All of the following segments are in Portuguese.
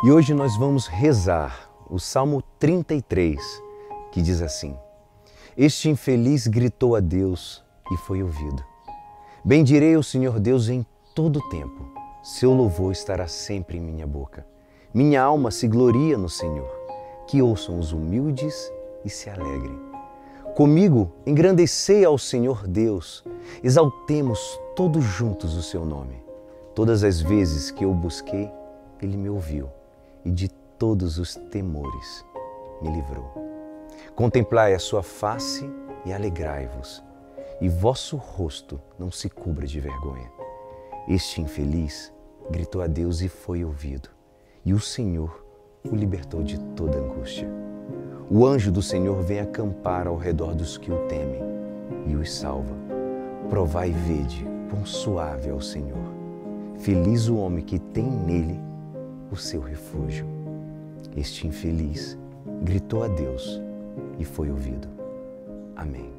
E hoje nós vamos rezar o Salmo 33, que diz assim: Este infeliz gritou a Deus e foi ouvido. Bendirei o Senhor Deus em todo o tempo. Seu louvor estará sempre em minha boca. Minha alma se gloria no Senhor. Que ouçam os humildes e se alegrem. Comigo engrandecei ao Senhor Deus. Exaltemos todos juntos o seu nome. Todas as vezes que eu o busquei, Ele me ouviu e de todos os temores me livrou. Contemplai a sua face e alegrai-vos, e vosso rosto não se cubra de vergonha. Este infeliz gritou a Deus e foi ouvido, e o Senhor o libertou de toda angústia. O anjo do Senhor vem acampar ao redor dos que o temem e os salva. Provai e vede quão suave é o Senhor. Feliz o homem que tem nele o seu refúgio. Este infeliz gritou a Deus e foi ouvido. Amém.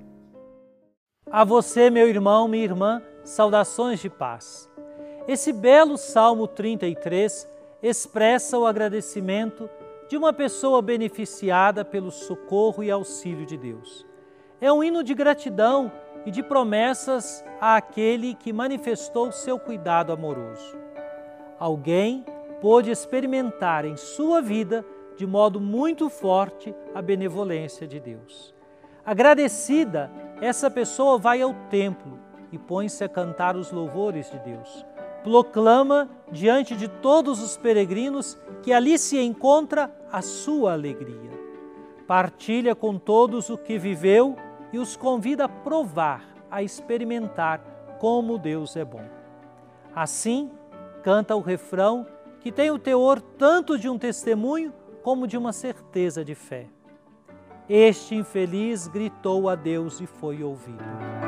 A você, meu irmão, minha irmã, saudações de paz. Esse belo Salmo 33 expressa o agradecimento de uma pessoa beneficiada pelo socorro e auxílio de Deus. É um hino de gratidão e de promessas àquele que manifestou seu cuidado amoroso. Alguém pôde experimentar em sua vida de modo muito forte a benevolência de Deus. Agradecida, essa pessoa vai ao templo e põe-se a cantar os louvores de Deus. Proclama diante de todos os peregrinos que ali se encontra a sua alegria. Partilha com todos o que viveu e os convida a provar, a experimentar como Deus é bom. Assim, canta o refrão que tem o teor tanto de um testemunho como de uma certeza de fé. Este infeliz gritou a Deus e foi ouvido.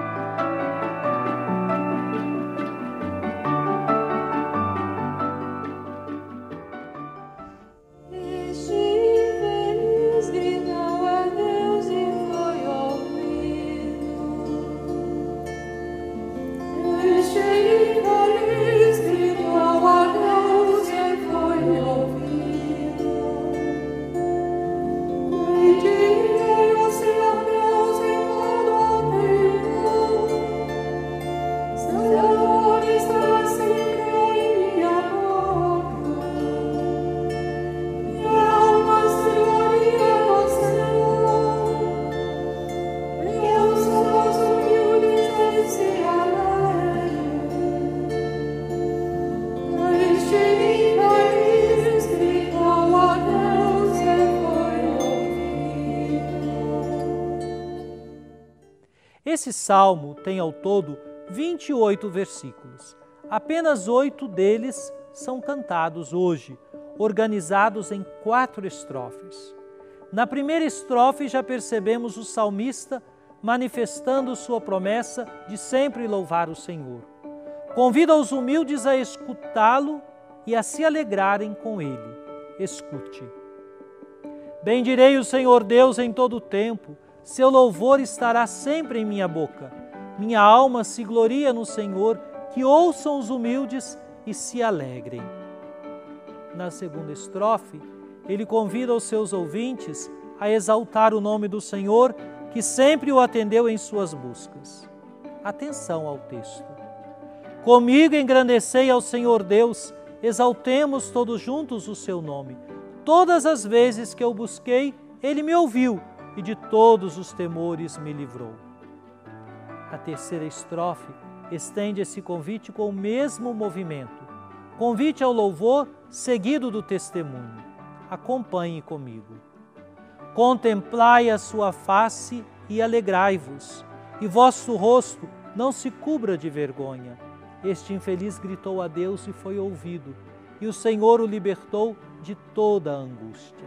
Esse salmo tem ao todo 28 versículos. Apenas 8 deles são cantados hoje, organizados em 4 estrofes. Na primeira estrofe já percebemos o salmista manifestando sua promessa de sempre louvar o Senhor. Convida os humildes a escutá-lo e a se alegrarem com ele. Escute. Bendirei o Senhor Deus em todo o tempo. Seu louvor estará sempre em minha boca. Minha alma se gloria no Senhor, que ouçam os humildes e se alegrem. Na segunda estrofe, ele convida os seus ouvintes a exaltar o nome do Senhor, que sempre o atendeu em suas buscas. Atenção ao texto. Comigo engrandecei ao Senhor Deus, exaltemos todos juntos o seu nome. Todas as vezes que eu busquei, ele me ouviu e de todos os temores me livrou. A terceira estrofe estende esse convite com o mesmo movimento. Convite ao louvor seguido do testemunho. Acompanhe comigo. Contemplai a sua face e alegrai-vos, e vosso rosto não se cubra de vergonha. Este infeliz gritou a Deus e foi ouvido, e o Senhor o libertou de toda a angústia.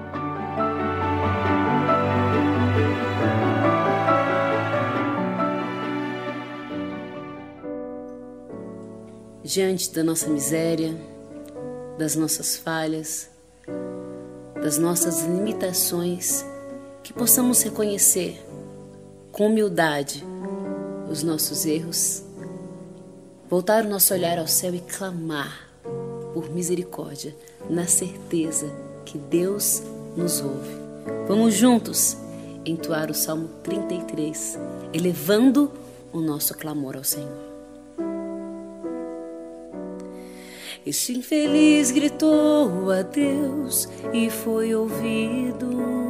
Diante da nossa miséria, das nossas falhas, das nossas limitações, que possamos reconhecer com humildade os nossos erros, voltar o nosso olhar ao céu e clamar por misericórdia, na certeza que Deus nos ouve. Vamos juntos entoar o Salmo 33, elevando o nosso clamor ao Senhor. Este infeliz gritou a Deus e foi ouvido.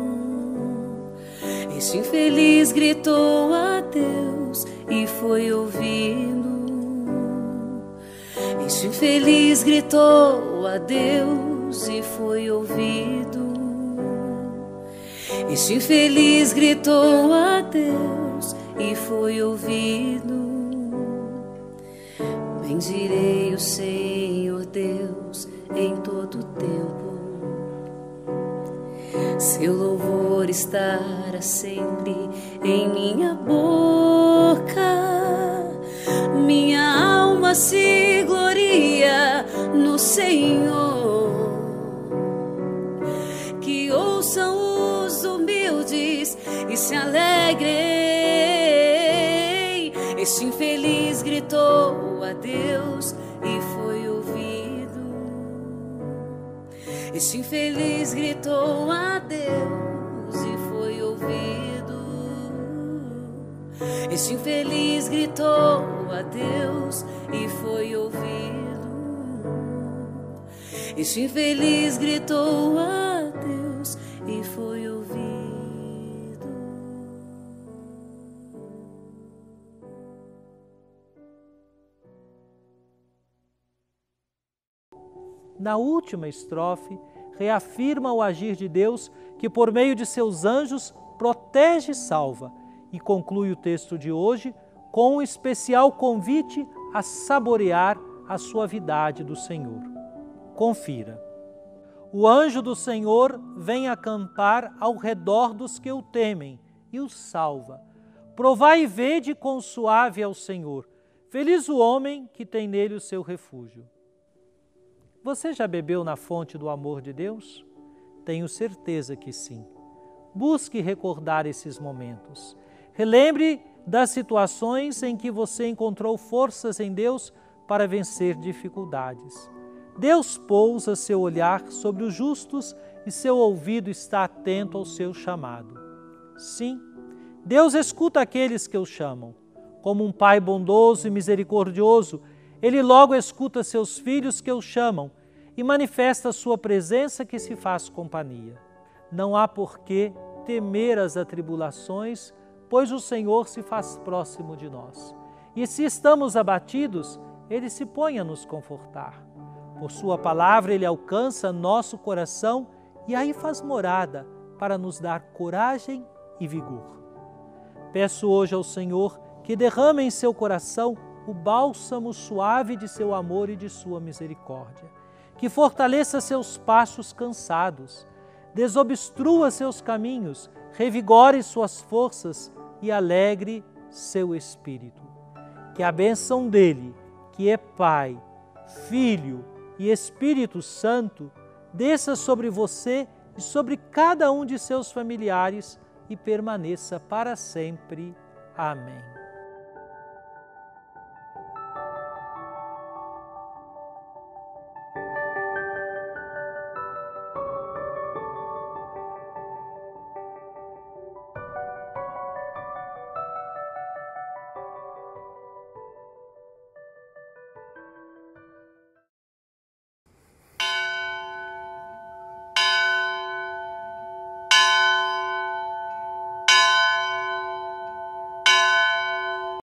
Este infeliz gritou a Deus e foi ouvido. Este infeliz gritou a Deus e foi ouvido. Este infeliz gritou a Deus e foi ouvido. Bendirei o Senhor Deus em todo o tempo. Seu louvor estará sempre em minha boca. Minha alma se gloria no Senhor. Que ouçam os humildes e se alegrem. Este infeliz gritou a Deus e foi ouvido. Este infeliz gritou a Deus e foi ouvido. Este infeliz gritou a Deus e foi ouvido. Este infeliz gritou a Deus e foi ouvido. Na última estrofe, reafirma o agir de Deus que, por meio de seus anjos, protege e salva, e conclui o texto de hoje com um especial convite a saborear a suavidade do Senhor. Confira. O anjo do Senhor vem acampar ao redor dos que o temem e os salva. Provai e vede quão suave é o Senhor. Feliz o homem que tem nele o seu refúgio. Você já bebeu na fonte do amor de Deus? Tenho certeza que sim. Busque recordar esses momentos. Relembre das situações em que você encontrou forças em Deus para vencer dificuldades. Deus pousa seu olhar sobre os justos e seu ouvido está atento ao seu chamado. Sim, Deus escuta aqueles que o chamam. Como um pai bondoso e misericordioso, Ele logo escuta seus filhos que o chamam e manifesta a sua presença que se faz companhia. Não há por que temer as atribulações, pois o Senhor se faz próximo de nós. E se estamos abatidos, Ele se põe a nos confortar. Por sua palavra, Ele alcança nosso coração e aí faz morada para nos dar coragem e vigor. Peço hoje ao Senhor que derrame em seu coração o bálsamo suave de seu amor e de sua misericórdia, que fortaleça seus passos cansados, desobstrua seus caminhos, revigore suas forças e alegre seu espírito. Que a bênção dele, que é Pai, Filho e Espírito Santo, desça sobre você e sobre cada um de seus familiares e permaneça para sempre. Amém.